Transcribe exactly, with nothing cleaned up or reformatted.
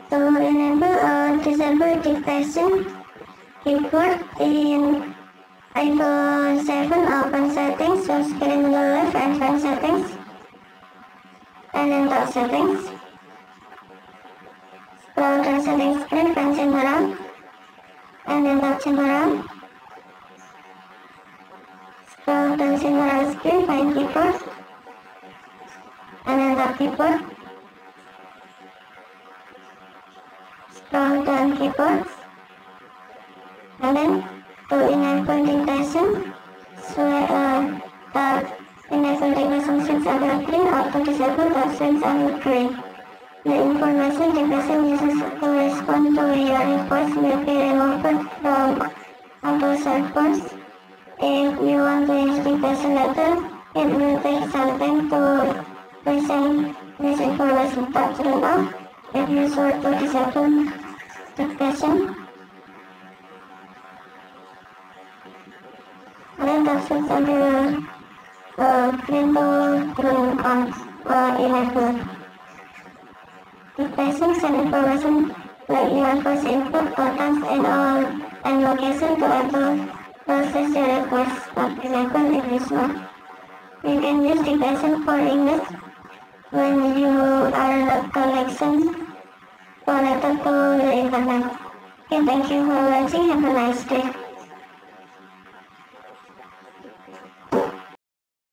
To enable or disable dictation keyboard in iPhone seven, open settings, so screen to the left, advanced settings, and then top settings. Scroll down settings screen, find symbol around, and then top symbol around. Scroll down symbol around screen, find keyboard, and then top keyboard. Scroll down keyboard, and then to enable dictation, so uh, the enable dictation switch are green, or to disable the switch are green. The information dictation uses to respond to your request will be removed from auto servers. If you want to use dictation later, it will take some time to present this information. Tap turn off if you sort to disable dictation. Then the switch under uh, green to green on uh, enable. Dictation send information like your first input, buttons, and all and location to auto process your request. But enable English mode. You can use dictation for English when you are connection connected to the internet. Okay, thank you for watching. Have a nice day.